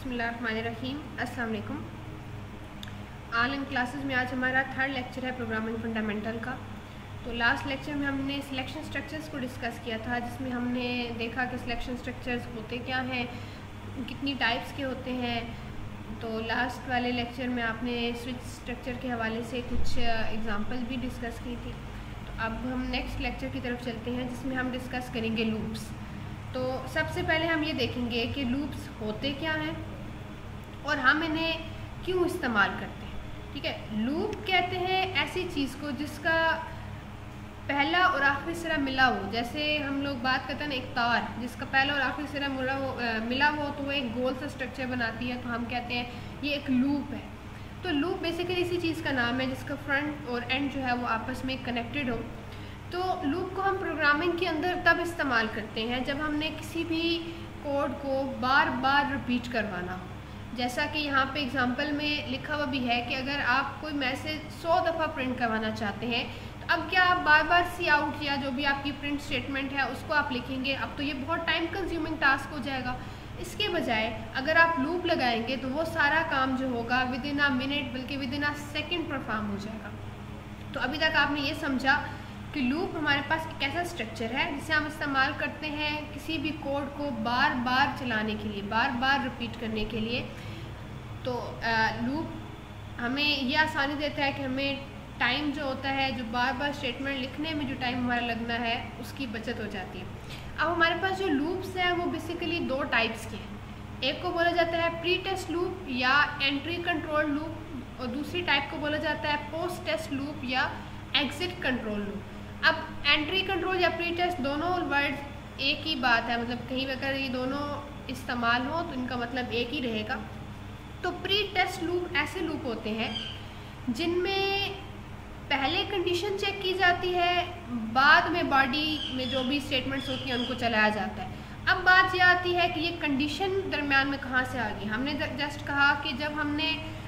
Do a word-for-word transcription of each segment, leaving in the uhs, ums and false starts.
बिस्मिल्लाहिर्रहमानिर्रहीम। अस्सलाम वालेकुम। ऑनलाइन क्लासेस में आज हमारा थर्ड लेक्चर है प्रोग्रामिंग फंडामेंटल का। तो लास्ट लेक्चर में हमने सिलेक्शन स्ट्रक्चर्स को डिस्कस किया था, जिसमें हमने देखा कि सिलेक्शन स्ट्रक्चर्स होते क्या हैं, कितनी टाइप्स के होते हैं। तो लास्ट वाले लेक्चर में आपने स्विच स्ट्रक्चर के हवाले से कुछ एग्जांपल भी डिस्कस की थी। तो अब हम नेक्स्ट लेक्चर की तरफ चलते हैं, जिसमें हम डिस्कस करेंगे लूप्स। तो सबसे पहले हम ये देखेंगे कि लूप्स होते क्या हैं और हम इन्हें क्यों इस्तेमाल करते हैं। ठीक है, लूप कहते हैं ऐसी चीज़ को जिसका पहला और आखिरी सिरा मिला हो। जैसे हम लोग बात करते हैं ना, एक तार जिसका पहला और आखिरी सिरा मिला हो मिला हो तो वो एक गोल सा स्ट्रक्चर बनाती है, तो हम कहते हैं ये एक लूप है। तो लूप बेसिकली इसी चीज़ का नाम है जिसका फ्रंट और एंड जो है वो आपस में कनेक्टेड हो। तो लूप को हम प्रोग्रामिंग के अंदर तब इस्तेमाल करते हैं जब हमने किसी भी कोड को बार बार रिपीट करवाना हो। जैसा कि यहाँ पे एग्जांपल में लिखा हुआ भी है कि अगर आप कोई मैसेज सौ दफ़ा प्रिंट करवाना चाहते हैं, तो अब क्या आप बार बार सी आउट या जो भी आपकी प्रिंट स्टेटमेंट है उसको आप लिखेंगे, अब तो ये बहुत टाइम कंज्यूमिंग टास्क हो जाएगा। इसके बजाय अगर आप लूप लगाएंगे तो वो सारा काम जो होगा विद इन अ मिनट बल्कि within a second perform हो जाएगा। तो अभी तक आपने ये समझा कि लूप हमारे पास एक ऐसा स्ट्रक्चर है जिसे हम इस्तेमाल करते हैं किसी भी कोड को बार बार चलाने के लिए, बार बार रिपीट करने के लिए। तो लूप हमें यह आसानी देता है कि हमें टाइम जो होता है, जो बार बार स्टेटमेंट लिखने में जो टाइम हमारा लगना है, उसकी बचत हो जाती है। अब हमारे पास जो लूप्स हैं वो बेसिकली दो टाइप्स के हैं। एक को बोला जाता है प्री टेस्ट लूप या एंट्री कंट्रोल लूप, और दूसरी टाइप को बोला जाता है पोस्ट टेस्ट लूप या एग्जिट कंट्रोल लूप। अब एंट्री कंट्रोल या प्री टेस्ट दोनों वर्ड एक ही बात है, मतलब कहीं अगर ये दोनों इस्तेमाल हो तो इनका मतलब एक ही रहेगा। तो प्री टेस्ट लूप ऐसे लूप होते हैं जिनमें पहले कंडीशन चेक की जाती है, बाद में बॉडी में जो भी स्टेटमेंट्स होती हैं उनको चलाया जाता है। अब बात यह आती है कि ये कंडीशन दरमियान में कहाँ से आ गई। हमने जस्ट कहा कि जब हमने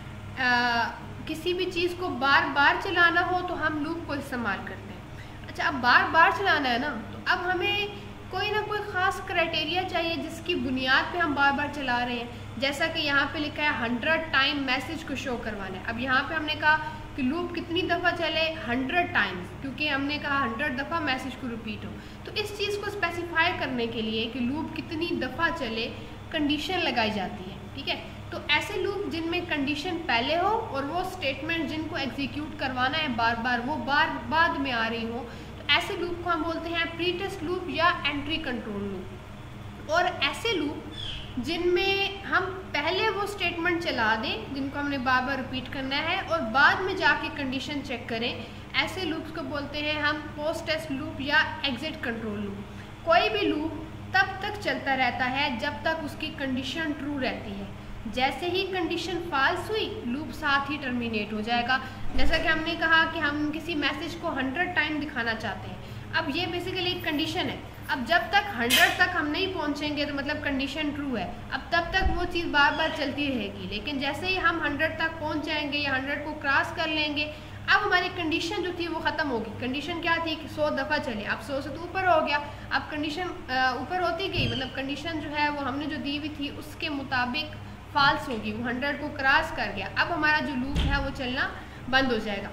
आ, किसी भी चीज़ को बार बार चलाना हो तो हम लूप को इस्तेमाल करते हैं। अच्छा, अब बार बार चलाना है ना, तो अब हमें कोई ना कोई ख़ास क्राइटेरिया चाहिए जिसकी बुनियाद पे हम बार बार चला रहे हैं। जैसा कि यहाँ पे लिखा है हंड्रेड टाइम मैसेज को शो करवाना है। अब यहाँ पे हमने कहा कि लूप कितनी दफ़ा चले, हंड्रेड टाइम्स, क्योंकि हमने कहा हंड्रेड दफ़ा मैसेज को रिपीट हो। तो इस चीज़ को स्पेसिफाई करने के लिए कि लूप कितनी दफ़ा चले, कंडीशन लगाई जाती है। ठीक है, तो ऐसे लूप जिनमें कंडीशन पहले हो और वो स्टेटमेंट जिनको एग्जीक्यूट करवाना है बार बार वो बार बाद में आ रही हो, तो ऐसे लूप को हम बोलते हैं प्री टेस्ट लूप या एंट्री कंट्रोल लूप। और ऐसे लूप जिनमें हम पहले वो स्टेटमेंट चला दें जिनको हमने बार बार रिपीट करना है और बाद में जाके कंडीशन चेक करें, ऐसे लूप्स को बोलते हैं हम पोस्ट टेस्ट लूप या एग्जिट कंट्रोल लूप। कोई भी लूप तब तक चलता रहता है जब तक उसकी कंडीशन ट्रू रहती है। जैसे ही कंडीशन फॉल्स हुई, लूप साथ ही टर्मिनेट हो जाएगा। जैसा कि हमने कहा कि हम किसी मैसेज को हंड्रेड टाइम दिखाना चाहते हैं। अब ये बेसिकली एक कंडीशन है। अब जब तक हंड्रेड तक हम नहीं पहुंचेंगे तो मतलब कंडीशन ट्रू है, अब तब तक वो चीज़ बार बार चलती रहेगी। लेकिन जैसे ही हम हंड्रेड तक पहुंच जाएंगे या हंड्रेड को क्रॉस कर लेंगे, अब हमारी कंडीशन जो थी वो ख़त्म होगी। कंडीशन क्या थी कि सौ दफ़ा चले, अब सौ से तो ऊपर हो गया। अब कंडीशन ऊपर होती गई, मतलब कंडीशन जो है वो हमने जो दी हुई थी उसके मुताबिक फॉल्स होगी, वो हंड्रेड को क्रॉस कर गया। अब हमारा जो लूप है वो चलना बंद हो जाएगा।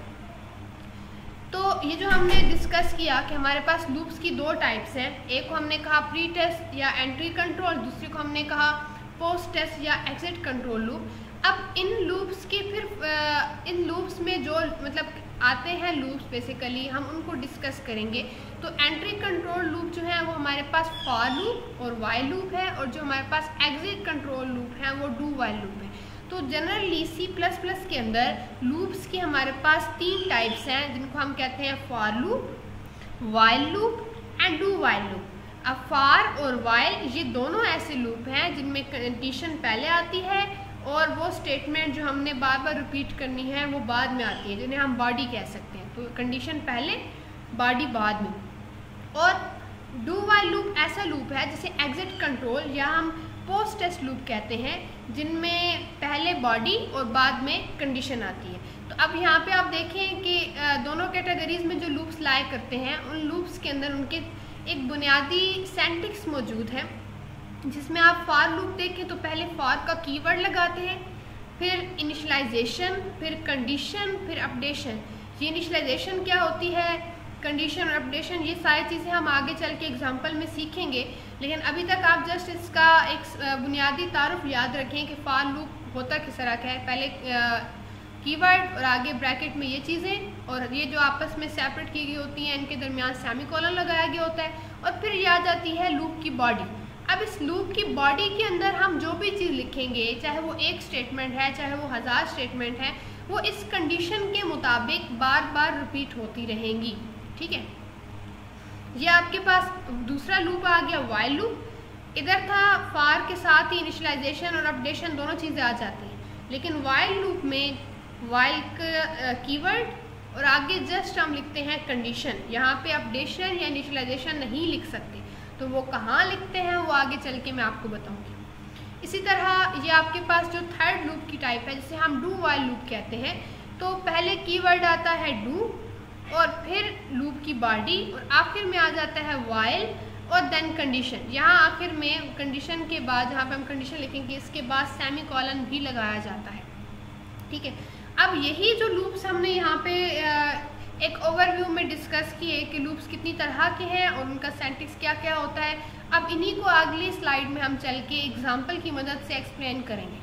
तो ये जो हमने डिस्कस किया कि हमारे पास लूप्स की दो टाइप्स हैं, एक को हमने कहा प्री टेस्ट या एंट्री कंट्रोल, दूसरे को हमने कहा पोस्ट टेस्ट या एग्जिट कंट्रोल लूप। अब इन लूप्स के फिर इन लूप्स में जो मतलब आते हैं लूप्स बेसिकली हम उनको डिस्कस करेंगे। तो एंट्री कंट्रोल लूप जो है वो हमारे पास फॉर लूप और वाइल लूप है, और जो हमारे पास एग्जिट कंट्रोल लूप है वो डू वाइल लूप है। तो जनरली सी प्लस प्लस के अंदर लूप्स के हमारे पास तीन टाइप्स हैं जिनको हम कहते हैं for loop, while loop and do while loop. अब फॉर और वाइल ये दोनों ऐसे लूप हैं जिनमें कंडीशन पहले आती है और वो स्टेटमेंट जो हमने बार बार रिपीट करनी है वो बाद में आती है, जिन्हें हम बॉडी कह सकते हैं। तो कंडीशन पहले, बॉडी बाद में। और डू वाइल लूप ऐसा लूप है जिसे एग्जिट कंट्रोल या हम पोस्ट टेस्ट लूप कहते हैं, जिनमें पहले बॉडी और बाद में कंडीशन आती है। तो अब यहाँ पे आप देखें कि दोनों कैटेगरीज में जो लूप्स लाया करते हैं उन लूप्स के अंदर उनके एक बुनियादी सेंटिक्स मौजूद है जिसमें आप फॉर लूप देखें तो पहले फॉर का कीवर्ड लगाते हैं, फिर इनिशियलाइजेशन, फिर कंडीशन, फिर अपडेशन। ये इनिशियलाइजेशन क्या होती है, कंडीशन और अपडेशन, ये सारी चीज़ें हम आगे चल के एग्जाम्पल में सीखेंगे, लेकिन अभी तक आप जस्ट इसका एक बुनियादी तारुफ याद रखें कि फॉर लूप होता किस तरह का है। पहले कीवर्ड और आगे ब्रैकेट में ये चीज़ें, और ये जो आपस में सेपरेट की गई होती हैं इनके दरमियान सेमीकोलन लगाया गया होता है, और फिर ये आ जाती है लूप की बॉडी। अब इस लूप की बॉडी के अंदर हम जो भी चीज़ लिखेंगे, चाहे वो एक स्टेटमेंट है, चाहे वो हज़ार स्टेटमेंट है, वो इस कंडीशन के मुताबिक बार बार रिपीट होती रहेंगी। ठीक है, ये आपके पास दूसरा लूप आ गया व्हाइल लूप। इधर था फार के साथ ही इनिशियलाइजेशन और अपडेशन दोनों चीज़ें आ जाती हैं, लेकिन व्हाइल लूप में व्हाइल का कीवर्ड और आगे जस्ट हम लिखते हैं कंडीशन। यहाँ पे अपडेशन या इनिशियलाइजेशन नहीं लिख सकते, तो वो कहाँ लिखते हैं वो आगे चल के मैं आपको बताऊंगी। इसी तरह ये आपके पास जो थर्ड लूप की टाइप है, जिसे हम डू व्हाइल लूप कहते हैं, तो पहले कीवर्ड आता है डू और फिर लूप की बॉडी और आखिर में आ जाता है व्हाइल और देन कंडीशन। यहाँ आखिर में कंडीशन के बाद जहाँ पे हम कंडीशन लिखेंगे इसके बाद सेमीकोलन भी लगाया जाता है। ठीक है, अब यही जो लूप्स हमने यहाँ पे एक ओवरव्यू में डिस्कस किए कि लूप्स कितनी तरह के हैं और उनका सिंटैक्स क्या क्या होता है, अब इन्हीं को अगली स्लाइड में हम चल के एग्जाम्पल की मदद से एक्सप्लेन करेंगे।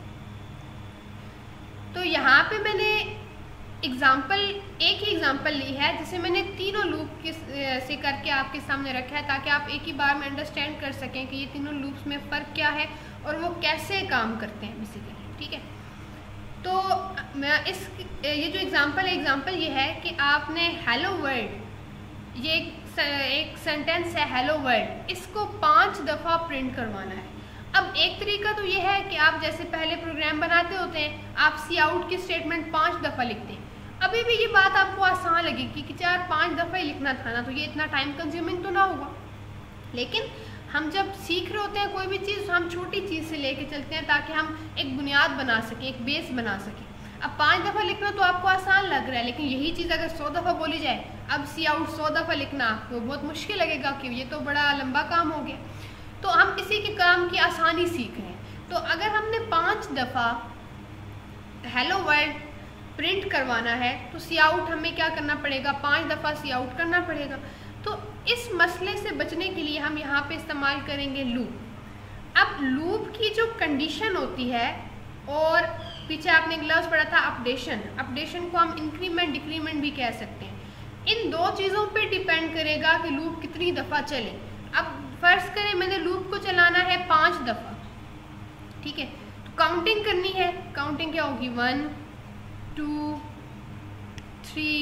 तो यहाँ पे मैंने एग्जाम्पल एक ही एग्जाम्पल ली है जिसे मैंने तीनों लूप के से करके आपके सामने रखा है, ताकि आप एक ही बार में अंडरस्टैंड कर सकें कि ये तीनों लूप्स में फ़र्क क्या है और वो कैसे काम करते हैं बेसिकली। ठीक है, तो मैं इस ये जो एग्जांपल है, एग्जांपल ये है कि आपने हेलो वर्ल्ड, ये एक, एक सेंटेंस है हेलो वर्ल्ड, इसको पांच दफ़ा प्रिंट करवाना है। अब एक तरीका तो ये है कि आप जैसे पहले प्रोग्राम बनाते होते हैं, आप सी आउट की स्टेटमेंट पांच दफ़ा लिखते हैं। अभी भी ये बात आपको आसान लगेगी कि चार पाँच दफ़ा ही लिखना था ना, तो ये इतना टाइम कंज्यूमिंग तो ना हुआ, लेकिन हम जब सीख रहे होते हैं कोई भी चीज़, हम छोटी चीज़ से लेके चलते हैं ताकि हम एक बुनियाद बना सकें, एक बेस बना सकें। अब पांच दफ़ा लिखना तो आपको आसान लग रहा है, लेकिन यही चीज़ अगर सौ दफ़ा बोली जाए, अब सी आउट सौ दफ़ा लिखना आपको बहुत मुश्किल लगेगा कि ये तो बड़ा लंबा काम हो गया। तो हम इसी के काम की आसानी सीख रहे हैं। तो अगर हमने पाँच दफ़ा हेलो वर्ल्ड प्रिंट करवाना है तो सी आउट हमें क्या करना पड़ेगा, पाँच दफ़ा सी आउट करना पड़ेगा। तो इस मसले से बचने के लिए हम यहाँ पे इस्तेमाल करेंगे लूप। अब लूप की जो कंडीशन होती है, और पीछे आपने एक लफ्ज़ पढ़ा था अपडेशन, अपडेशन को हम इंक्रीमेंट डिक्रीमेंट भी कह सकते हैं। इन दो चीज़ों पे डिपेंड करेगा कि लूप कितनी दफ़ा चले। अब फ़र्ज़ करें मैंने लूप को चलाना है पाँच दफ़ा, ठीक है, तो काउंटिंग करनी है। काउंटिंग क्या होगी, one two three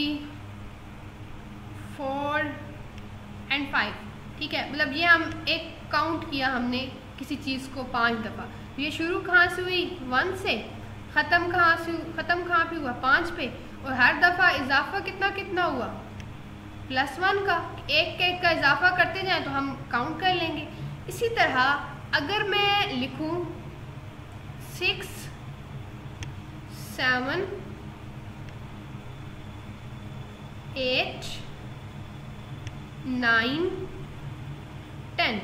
four and five. ठीक है, मतलब ये हम एक काउंट किया हमने किसी चीज़ को पांच दफ़ा। ये शुरू कहाँ से हुई, वन से, ख़त्म कहाँ से ख़त्म कहाँ पे हुआ, पाँच पे, और हर दफ़ा इजाफा कितना कितना हुआ, प्लस वन का। एक एक का इजाफा करते जाएं तो हम काउंट कर लेंगे। इसी तरह अगर मैं लिखूं six seven eight nine ten,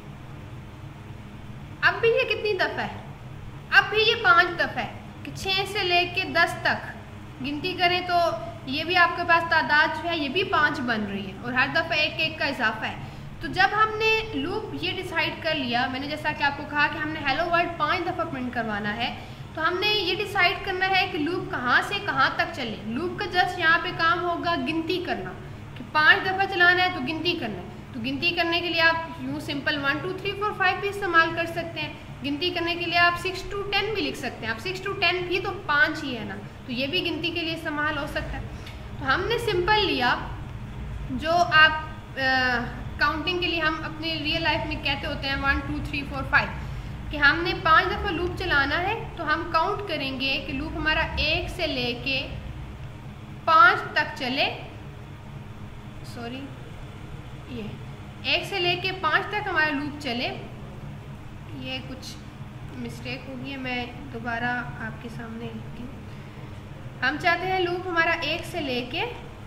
अब भी ये कितनी दफ़ा है, अब भी ये पांच दफ़ा है कि छः से लेके दस तक गिनती करें तो ये भी आपके पास तादाद जो है ये भी पाँच बन रही है, और हर दफ़ा एक एक का इजाफा है। तो जब हमने लूप ये डिसाइड कर लिया, मैंने जैसा कि आपको कहा कि हमने हेलो वर्ल्ड पाँच दफ़ा प्रिंट करवाना है, तो हमने ये डिसाइड करना है कि लूप कहाँ से कहाँ तक चले। लूप का जस्ट यहाँ पे काम होगा गिनती करना, कि पाँच दफ़ा चलाना है तो गिनती करना है। तो गिनती करने के लिए आप यूँ simple one two three four five भी इस्तेमाल कर सकते हैं। गिनती करने के लिए आप सिक्स टू टेन भी लिख सकते हैं। आप सिक्स टू टेन भी तो पाँच ही है ना, तो ये भी गिनती के लिए इस्तेमाल हो सकता है। तो हमने सिंपल लिया जो आप काउंटिंग के लिए हम अपने रियल लाइफ में कहते होते हैं one two three four five, कि हमने पाँच दफ़ा लूप चलाना है तो हम काउंट करेंगे कि लूप हमारा एक से लेके पाँच तक चले। सॉरी, ये एक से लेके पाँच तक हमारा लूप चले। ये कुछ मिस्टेक हो गई है, मैं दोबारा आपके सामने लिखती हूँ। हम चाहते हैं लूप हमारा एक से लेके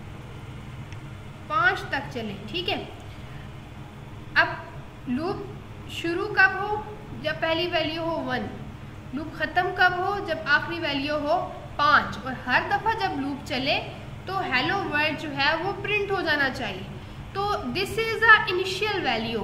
पाँच तक चले, ठीक है। अब लूप शुरू कब हो, जब पहली वैल्यू हो वन, लूप ख़त्म कब हो, जब आखिरी वैल्यू हो पाँच, और हर दफ़ा जब लूप चले तो हेलो वर्ल्ड जो है वो प्रिंट हो जाना चाहिए। तो this is a initial value.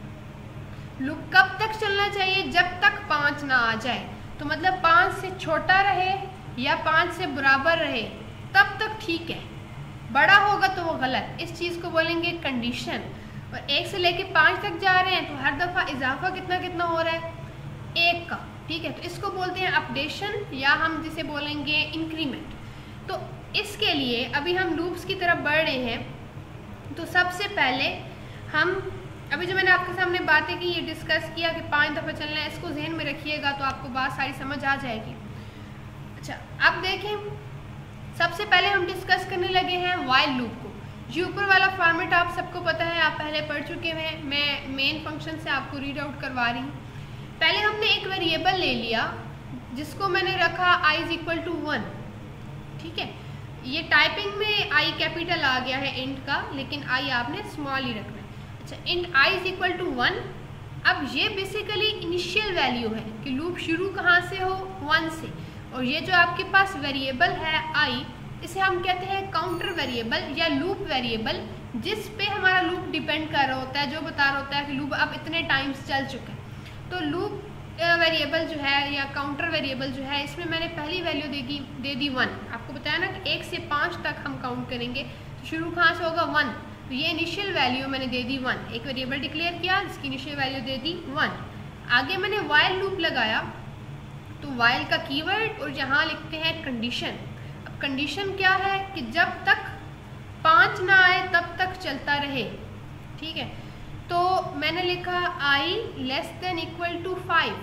Loop कब तक चलना चाहिए, जब तक पाँच ना आ जाए। तो मतलब पाँच से छोटा रहे या पाँच से बराबर रहे तब तक ठीक है, बड़ा होगा तो वो गलत। इस चीज़ को बोलेंगे कंडीशन। और एक से लेके पाँच तक जा रहे हैं तो हर दफ़ा इजाफा कितना कितना हो रहा है, एक का, ठीक है। तो इसको बोलते हैं अपडेशन, या हम जिसे बोलेंगे इंक्रीमेंट। तो इसके लिए अभी हम लूप्स की तरफ बढ़ रहे हैं। तो सबसे पहले हम अभी जो मैंने आपके सामने बातें की, ये डिस्कस किया कि पांच दफ़ा चलना है, इसको जहन में रखिएगा तो आपको बात सारी समझ आ जाएगी। अच्छा, अब देखें, सबसे पहले हम डिस्कस करने लगे हैं वाइल लूप को। ये ऊपर वाला फॉर्मेट आप सबको पता है, आप पहले पढ़ चुके हैं। मैं मेन फंक्शन से आपको रीड आउट करवा रही हूँ। पहले हमने एक वेरिएबल ले लिया जिसको मैंने रखा I is equal to one, ठीक है। ये टाइपिंग में आई कैपिटल आ गया है इंट का, लेकिन आई आपने स्मॉल ही रखना है। अच्छा, int I is equal to one. अब ये बेसिकली इनिशियल वैल्यू है कि लूप शुरू कहाँ से हो, वन से। और ये जो आपके पास वेरिएबल है आई, इसे हम कहते हैं काउंटर वेरिएबल या लूप वेरिएबल, जिस पे हमारा लूप डिपेंड कर रहा होता है, जो बता रहा होता है कि लूप अब इतने टाइम्स चल चुका है। तो लूप वेरिएबल जो है या काउंटर वेरिएबल जो है, इसमें मैंने पहली वैल्यू देगी दे दी वन। आपको बताया ना कि एक से पाँच तक हम काउंट करेंगे, तो शुरू कहाँ से होगा, वन। तो ये इनिशियल वैल्यू मैंने दे दी वन। एक वेरिएबल डिक्लेयर किया जिसकी इनिशियल वैल्यू दे दी वन। आगे मैंने वाइल लूप लगाया, तो वाइल का कीवर्ड और यहाँ लिखते हैं कंडीशन। अब कंडीशन क्या है कि जब तक पाँच ना आए तब तक चलता रहे, ठीक है। तो मैंने लिखा I less than equal to five.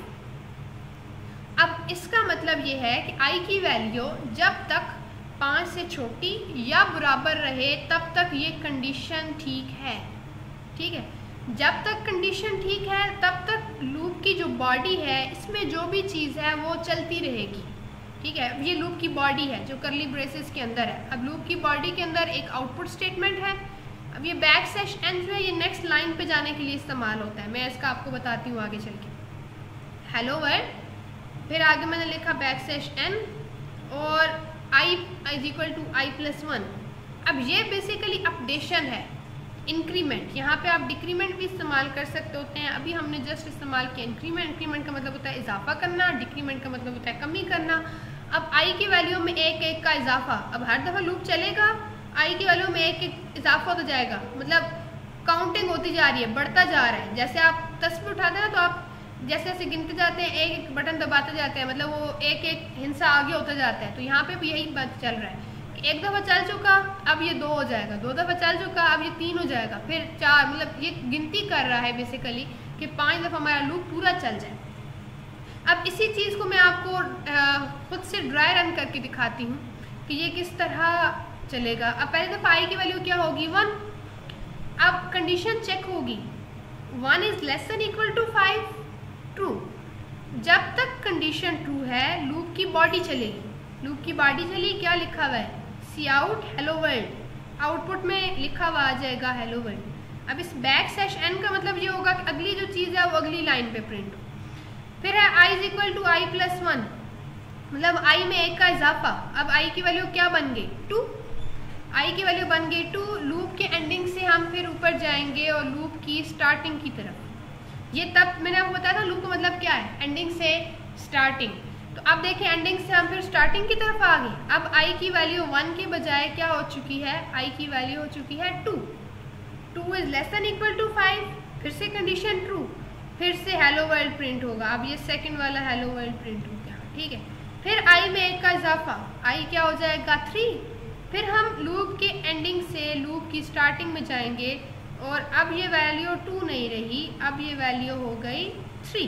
अब इसका मतलब ये है कि आई की वैल्यू जब तक पाँच से छोटी या बराबर रहे तब तक ये कंडीशन ठीक है, ठीक है। जब तक कंडीशन ठीक है तब तक लूप की जो बॉडी है, इसमें जो भी चीज़ है वो चलती रहेगी, ठीक है। ये लूप की बॉडी है जो करली ब्रेसेस के अंदर है। अब लूप की बॉडी के अंदर एक आउटपुट स्टेटमेंट है। अब ये बैक स्लैश एन जो है ये नेक्स्ट लाइन पे जाने के लिए इस्तेमाल होता है। मैं इसका आपको बताती हूँ आगे चल के। हेलो वर्ल्ड, फिर आगे मैंने लिखा बैक स्लैश एन और I is equal to I plus one. अब ये बेसिकली अपडेशन है, इंक्रीमेंट। यहाँ पे आप डिक्रीमेंट भी इस्तेमाल कर सकते होते हैं। अभी हमने जस्ट इस्तेमाल किया इंक्रीमेंट। इंक्रीमेंट का मतलब होता है इजाफा करना, डिक्रीमेंट का मतलब होता है कमी करना। अब आई की वैल्यू में एक एक का इजाफा, अब हर दफ़ा लूप चलेगा, आई की वैल्यू में एक एक इजाफा होता जाएगा, मतलब काउंटिंग होती जा रही है, बढ़ता जा रहा है। जैसे आप तस्वीर उठाते हैं तो आप जैसे जैसे गिनते जाते हैं, एक एक बटन दबाते जाते हैं, मतलब वो एक एक हिस्सा आगे होता जाता है। तो यहाँ पे भी यही बात चल रहा है कि एक दफ़ा चल चुका अब ये दो हो जाएगा, दो दफ़ा चल चुका अब ये तीन हो जाएगा, फिर चार, मतलब ये गिनती कर रहा है बेसिकली कि पाँच दफ़ा हमारा लूप पूरा चल जाए। अब इसी चीज़ को मैं आपको खुद से ड्राई रन करके दिखाती हूँ कि ये किस तरह चलेगा। अब पहले दफ़ा आई की वैल्यू क्या होगी, वन। अब कंडीशन चेक होगी, one is less than equal to five, true. जब तक कंडीशन ट्रू है लूप की बॉडी चलेगी। लूप की बॉडी चली, क्या लिखा हुआ है, C out hello world. Output में लिखा हुआ आ जाएगा हेलो वर्ल्ड। अब इस बैक स्लैश एन का मतलब ये होगा कि अगली जो चीज़ है वो अगली लाइन पे प्रिंट हो। फिर है I is equal to I plus one, मतलब आई में एक का इजाफा। अब आई की वैल्यू क्या बन गई, टू। आई की वैल्यू बन गई टू। लूप के एंडिंग से हम फिर ऊपर जाएंगे और लूप की स्टार्टिंग की तरफ। ये तब मैंने आपको बताया था लूप का मतलब क्या है, एंडिंग से स्टार्टिंग। तो अब देखिए एंडिंग से हम फिर स्टार्टिंग की तरफ आ गए। अब आई की वैल्यू वन के बजाय क्या हो चुकी है, आई की वैल्यू हो चुकी है two. Two is less than equal to five, फिर से कंडीशन ट्रू, फिर से हेलो वर्ल्ड प्रिंट होगा। अब ये सेकंड वाला हेलो वर्ल्ड प्रिंट हो गया, ठीक है। फिर आई में एक का इजाफा, आई क्या हो जाएगा, थ्री। फिर हम लूप के एंडिंग से लूप की स्टार्टिंग में जाएंगे और अब ये वैल्यू टू नहीं रही, अब ये वैल्यू हो गई थ्री।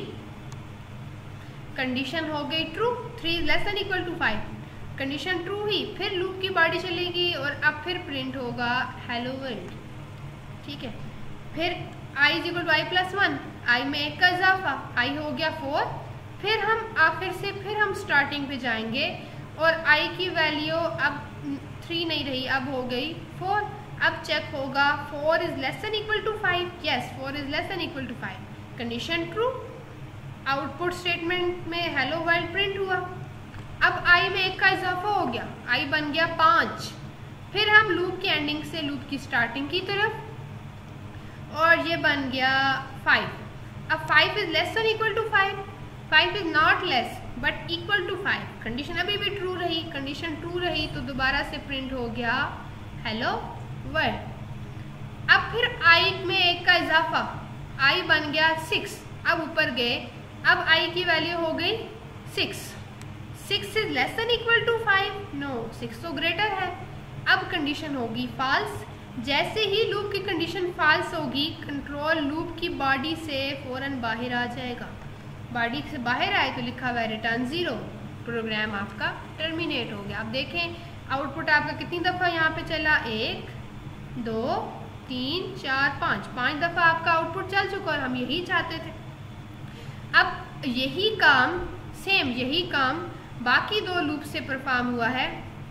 कंडीशन हो गई true, three less than equal to five, condition true ही। फिर लूप की बॉडी चलेगी और अब फिर प्रिंट होगा हेलो वर्ल्ड, ठीक है। फिर I is equal to I plus one, I में एक का इजाफा, आई हो गया फोर। फिर हम आखिर से फिर हम स्टार्टिंग पे जाएंगे और आई की वैल्यू अब थ्री नहीं रही, अब हो गई फोर। अब चेक होगा four is less than equal to five, yes four is less than equal to five, condition true. Output statement में हेलो वर्ल्ड प्रिंट हुआ। अब आई में एक का इजाफा हो गया, आई बन गया पाँच। फिर हम लूप की एंडिंग से लूप की स्टार्टिंग की तरफ, और ये बन गया फाइव। अब five is less than equal to five, five is not less but equal to five. Condition अभी भी ट्रू रही, कंडीशन ट्रू रही तो दोबारा से प्रिंट हो गया हेलो वर्ल्ड। अब फिर आई में एक का इजाफा, आई बन गया सिक्स। अब ऊपर गए, अब आई की वैल्यू हो गई six. Six is less than equal to five, no six तो ग्रेटर है। अब कंडीशन होगी फॉल्स। जैसे ही लूप की कंडीशन फॉल्स होगी, कंट्रोल लूप की बॉडी से फौरन बाहर आ जाएगा। बॉडी से बाहर आए तो लिखा हुआ है रिटर्न जीरो, प्रोग्राम आपका टर्मिनेट हो गया। अब देखें आउटपुट आपका कितनी दफ़ा यहाँ पे चला, एक दो तीन चार पाँच, पाँच दफ़ा आपका आउटपुट चल चुका और हम यही चाहते थे। अब यही काम सेम यही काम बाकी दो लूप से परफॉर्म हुआ है।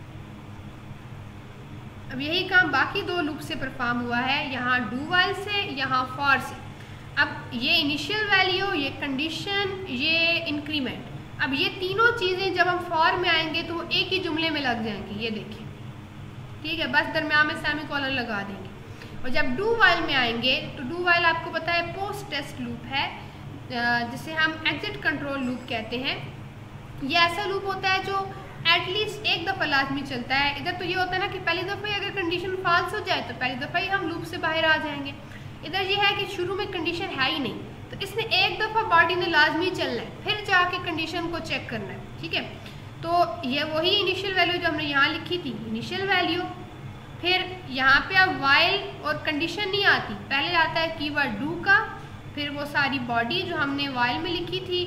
अब यही काम बाकी दो लूप से परफॉर्म हुआ है, यहाँ डू वाइल से, यहाँ फॉर से। अब ये इनिशियल वैल्यू, ये कंडीशन, ये इंक्रीमेंट, अब ये तीनों चीज़ें जब हम फॉर में आएंगे तो वो एक ही जुमले में लग जाएंगी। ये देखिए, ठीक है, बस दरम्यान में सेमी कॉलन लगा देंगे। और जब डू वाइल में आएंगे तो डू वाइल आपको पता है पोस्ट टेस्ट लूप है, जिसे हम एग्जिट कंट्रोल लूप कहते हैं। ये ऐसा लूप होता है जो एटलीस्ट एक दफ़ा लाजमी चलता है। इधर तो ये होता है ना कि पहली दफ़ा ही अगर कंडीशन फॉल्स हो जाए तो पहली दफ़ा ही हम लूप से बाहर आ जाएंगे। इधर ये है कि शुरू में कंडीशन है ही नहीं, तो इसने एक दफ़ा बॉडी ने लाजमी चलना है, फिर जाके कंडीशन को चेक करना है, ठीक है। तो ये वही इनिशियल वैल्यू जो हमने यहाँ लिखी थी, इनिशियल वैल्यू। फिर यहाँ पे अब वाइल और कंडीशन नहीं आती, पहले आता है कीवर्ड डू का, फिर वो सारी बॉडी जो हमने वाइल में लिखी थी,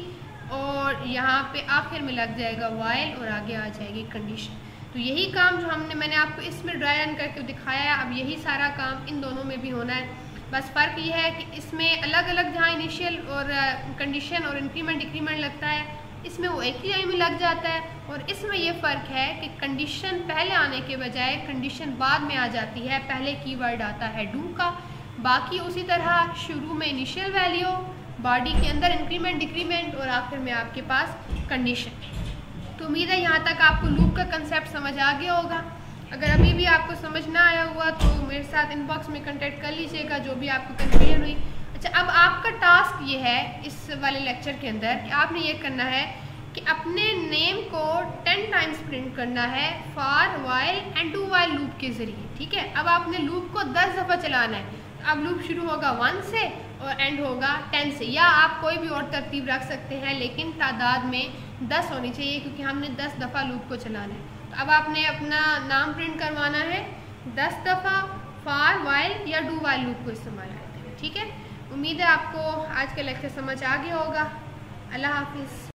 और यहाँ पे आखिर में लग जाएगा वाइल और आगे आ जाएगी कंडीशन। तो यही काम जो हमने मैंने आपको इसमें ड्राई रन करके दिखाया है, अब यही सारा काम इन दोनों में भी होना है। बस फ़र्क ये है कि इसमें अलग अलग जहाँ इनिशियल और कंडीशन और इंक्रीमेंट डिक्रीमेंट लगता है, इसमें वो एक ही लाइन में लग जाता है। और इसमें ये फ़र्क है कि कंडीशन पहले आने के बजाय कंडीशन बाद में आ जाती है, पहले कीवर्ड आता है डू का, बाकी उसी तरह शुरू में इनिशियल वैल्यू, बॉडी के अंदर इंक्रीमेंट डिक्रीमेंट, और आखिर में आपके पास कंडीशन। तो उम्मीद है यहाँ तक आपको लूप का कंसेप्ट समझ आ गया होगा। अगर अभी भी आपको समझ ना आया हुआ तो मेरे साथ इनबॉक्स में कांटेक्ट कर लीजिएगा, जो भी आपको कन्फ्यूजन हुई। अच्छा, अब आपका टास्क ये है इस वाले लेक्चर के अंदर कि आपने ये करना है कि अपने नेम को टेन टाइम्स प्रिंट करना है for while and do while loop के ज़रिए, ठीक है। अब आपने लूप को दस दफ़ा चलाना है। अब लूप शुरू होगा वन से और एंड होगा टेन से, या आप कोई भी और तरतीब रख सकते हैं, लेकिन तादाद में दस होनी चाहिए क्योंकि हमने दस दफ़ा लूप को चलाना है। तो अब आपने अपना नाम प्रिंट करवाना है दस दफ़ा फॉर वाइल या डू वाइल लूप को इस्तेमाल करते हैं, ठीक है। उम्मीद है आपको आज का लेक्चर समझ आ गया होगा। अल्लाह हाफिज़।